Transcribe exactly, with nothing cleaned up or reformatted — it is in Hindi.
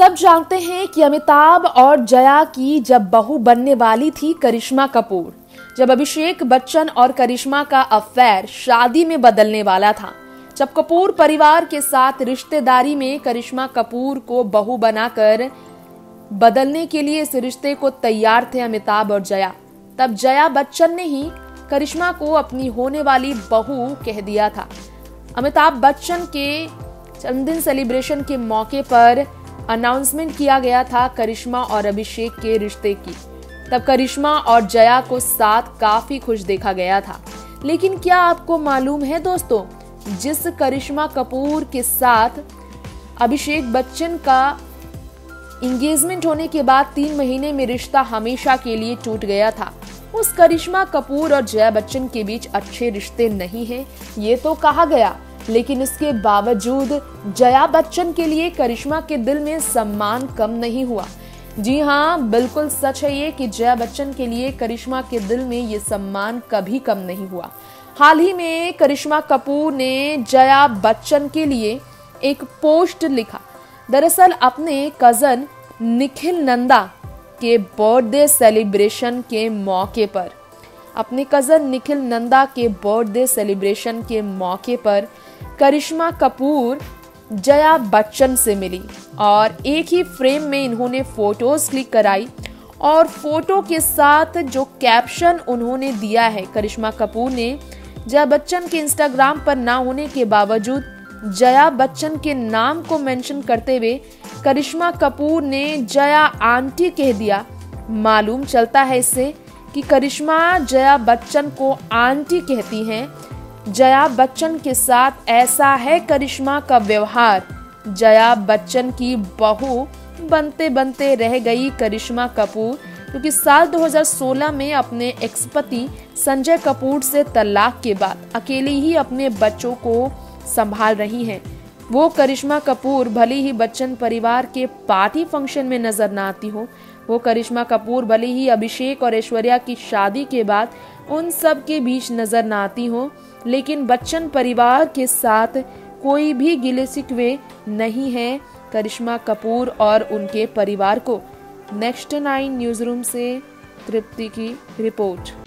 सब जानते हैं कि अमिताभ और जया की जब बहू बनने वाली थी करिश्मा कपूर, जब अभिषेक बच्चन और करिश्मा का अफेयर शादी में बदलने वाला था, जब कपूर परिवार के साथ रिश्तेदारी में करिश्मा कपूर को बहू बनाकर बदलने के लिए इस रिश्ते को तैयार थे अमिताभ और जया, तब जया बच्चन ने ही करिश्मा को अपनी होने वाली बहू कह दिया था। अमिताभ बच्चन के जन्मदिन सेलिब्रेशन के मौके पर अनाउंसमेंट किया गया था करिश्मा और अभिषेक के रिश्ते की। तब करिश्मा और जया को साथ काफी खुश देखा गया था। लेकिन क्या आपको मालूम है दोस्तों, जिस करिश्मा कपूर के साथ अभिषेक बच्चन का एंगेजमेंट होने के बाद तीन महीने में रिश्ता हमेशा के लिए टूट गया था, उस करिश्मा कपूर और जया बच्चन के बीच अच्छे रिश्ते नहीं हैं, ये तो कहा गया। लेकिन इसके बावजूद जया बच्चन के लिए करिश्मा के दिल में सम्मान कम नहीं हुआ। जी हाँ, बिल्कुल सच है ये कि जया बच्चन के लिए करिश्मा के दिल में ये सम्मान कभी कम नहीं हुआ। हाल ही में करिश्मा कपूर ने जया बच्चन के लिए एक पोस्ट लिखा। दरअसल अपने कजन निखिल नंदा के बर्थडे सेलिब्रेशन के मौके पर अपने कजन निखिल नंदा के बर्थडे सेलिब्रेशन के मौके पर करिश्मा कपूर जया बच्चन से मिली और एक ही फ्रेम में इन्होंने फोटोज क्लिक कराई और फोटो के साथ जो कैप्शन उन्होंने दिया है, करिश्मा कपूर ने जया बच्चन के इंस्टाग्राम पर ना होने के बावजूद जया बच्चन के नाम को मेंशन करते हुए करिश्मा कपूर ने जया आंटी कह दिया। मालूम चलता है इससे कि करिश्मा जया बच्चन को आंटी कहती हैं। जया बच्चन के साथ ऐसा है करिश्मा का व्यवहार। जया बच्चन की बहू बनते बनते रह गई करिश्मा कपूर, क्योंकि साल दो हज़ार सोलह में अपने एक्स पति संजय कपूर से तलाक के बाद अकेली ही अपने बच्चों को संभाल रही हैं। वो करिश्मा कपूर भले ही बच्चन परिवार के पार्टी फंक्शन में नजर न आती हो, वो करिश्मा कपूर भले ही अभिषेक और ऐश्वर्या की शादी के बाद उन सब के बीच नजर न आती हो, लेकिन बच्चन परिवार के साथ कोई भी गिले शिकवे नहीं है करिश्मा कपूर और उनके परिवार को। नेक्स्ट नाइन न्यूज रूम से तृप्ति की रिपोर्ट।